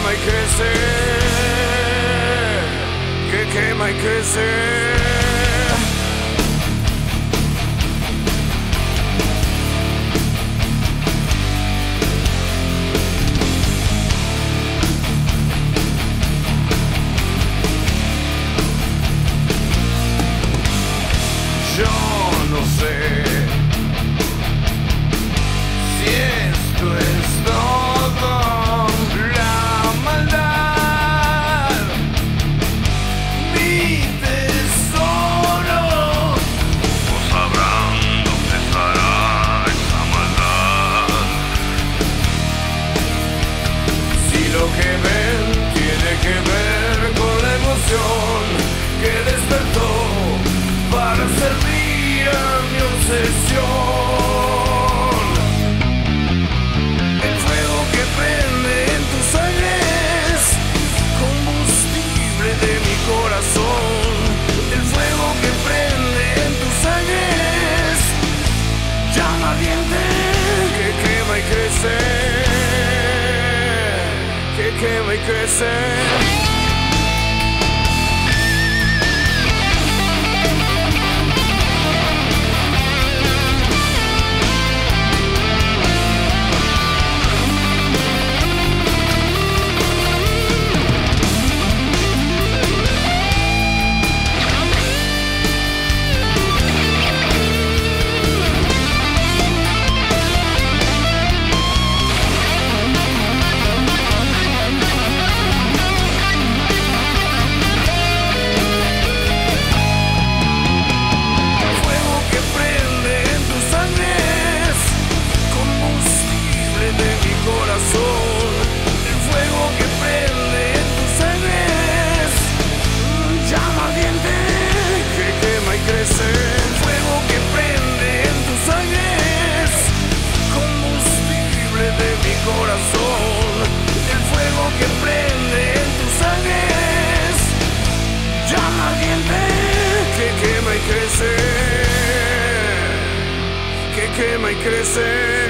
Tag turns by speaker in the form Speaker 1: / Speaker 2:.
Speaker 1: quema y crece, que quema y crece. Yo no sé si esto es todo, la maldad, mi tesoro. No sabrán dónde estará esa maldad. Si lo que ven tiene que ver con la emoción que despertó para servir a mi obsesión. El fuego que prende en tus sangre es combustible de mi corazón. El fuego que prende en tus sangre es llama ardiente que quema y crece, que quema y crece. El fuego que prende en tus sangre es llama ardiente que quema y crece. El fuego que prende en tus sangre es combustible de mi corazón. El fuego que prende en tus sangre es llama ardiente que quema y crece, que quema y crece.